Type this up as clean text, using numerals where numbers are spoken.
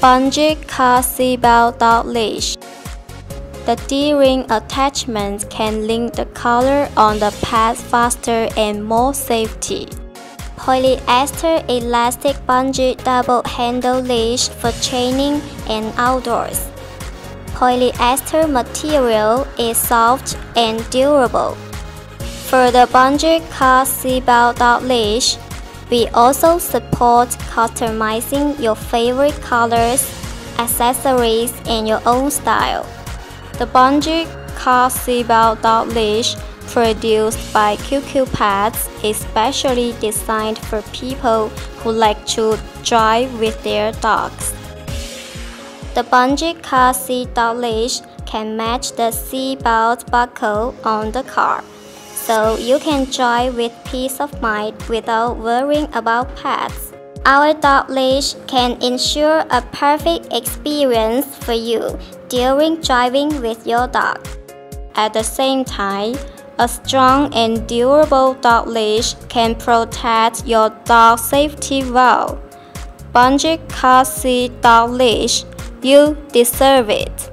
Bungee car seatbelt dog leash. The D-ring attachment can link the collar on the pad faster and more safety. Polyester elastic bungee double handle leash for training and outdoors. Polyester material is soft and durable. For the Bungee car seatbelt dog leash, we also support customizing your favorite colors, accessories, and your own style. The Bungee car seatbelt dog leash, produced by QQ Pets, is specially designed for people who like to drive with their dogs. The Bungee car seat dog leash can match the seat belt buckle on the car, so you can drive with peace of mind without worrying about pets. Our dog leash can ensure a perfect experience for you during driving with your dog. At the same time, a strong and durable dog leash can protect your dog's safety well. Bungee car seat dog leash, you deserve it.